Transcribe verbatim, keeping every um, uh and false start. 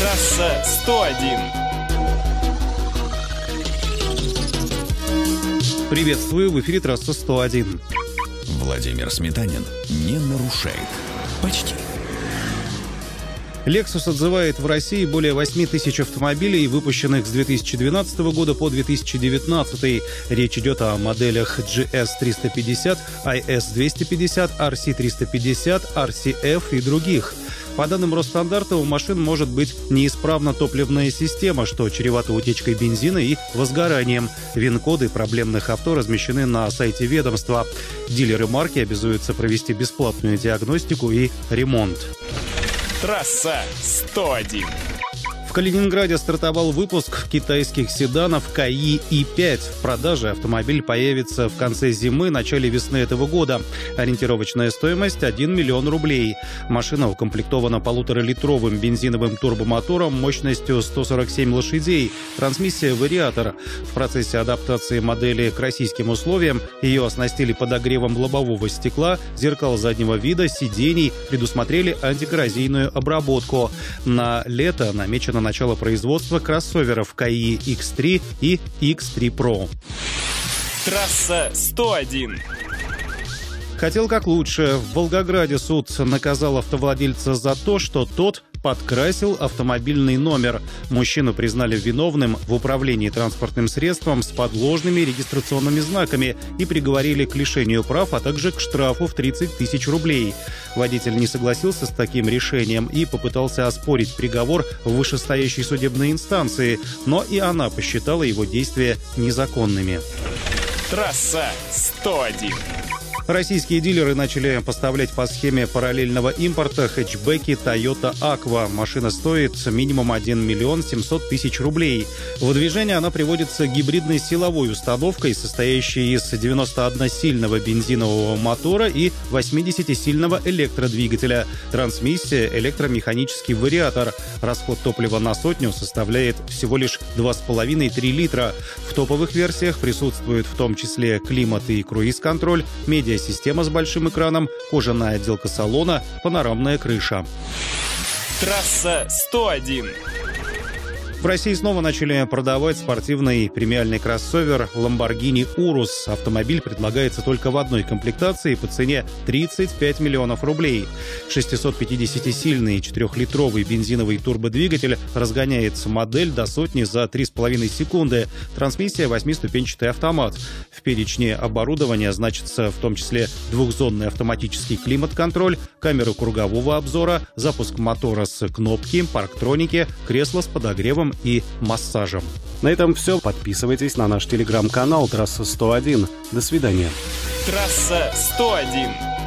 Трасса сто один. Приветствую, в эфире Трасса сто один. Владимир Сметанин не нарушает. Почти. Lexus отзывает в России более восемь тысяч автомобилей, выпущенных с две тысячи двенадцатого года по две тысячи девятнадцатый. Речь идет о моделях джи эс триста пятьдесят, ай эс двести пятьдесят, ар си триста пятьдесят, ар си эф и других. По данным Росстандарта, у машин может быть неисправна топливная система, что чревато утечкой бензина и возгоранием. ВИН-коды проблемных авто размещены на сайте ведомства. Дилеры марки обязуются провести бесплатную диагностику и ремонт. Трасса сто один. В Калининграде стартовал выпуск китайских седанов Каи и пять. В продаже автомобиль появится в конце зимы, начале весны этого года. Ориентировочная стоимость – один миллион рублей. Машина укомплектована полуторалитровым бензиновым турбомотором мощностью сто сорок семь лошадей. Трансмиссия «Вариатор». В процессе адаптации модели к российским условиям ее оснастили подогревом лобового стекла, зеркал заднего вида, сидений, предусмотрели антикоррозийную обработку. На лето намечено начало производства кроссоверов Каи икс три и икс три про. Трасса сто один. Хотел как лучше. В Волгограде суд наказал автовладельца за то, что тот подкрасил автомобильный номер. Мужчину признали виновным в управлении транспортным средством с подложными регистрационными знаками и приговорили к лишению прав, а также к штрафу в тридцать тысяч рублей. Водитель не согласился с таким решением и попытался оспорить приговор в вышестоящей судебной инстанции, но и она посчитала его действия незаконными. Трасса сто один. Российские дилеры начали поставлять по схеме параллельного импорта хэтчбеки Toyota Aqua. Машина стоит минимум один миллион семьсот тысяч рублей. В движение она приводится гибридной силовой установкой, состоящей из девяностоодносильного бензинового мотора и восьмидесятисильного электродвигателя. Трансмиссия – электромеханический вариатор. Расход топлива на сотню составляет всего лишь два с половиной - три литра. В топовых версиях присутствуют в том числе климат и круиз-контроль, медиа система с большим экраном, кожаная отделка салона, панорамная крыша. Трасса сто один. В России снова начали продавать спортивный премиальный кроссовер Lamborghini Urus. Автомобиль предлагается только в одной комплектации по цене тридцать пять миллионов рублей. шестисотпятидесятисильный четырехлитровый бензиновый турбодвигатель разгоняет модель до сотни за три с половиной секунды. Трансмиссия — восьмиступенчатый автомат. В перечне оборудования значится в том числе двухзонный автоматический климат-контроль, камера кругового обзора, запуск мотора с кнопки, парктроники, кресло с подогревом и массажем. На этом все. Подписывайтесь на наш телеграм-канал «Трасса сто один». До свидания. Трасса сто один.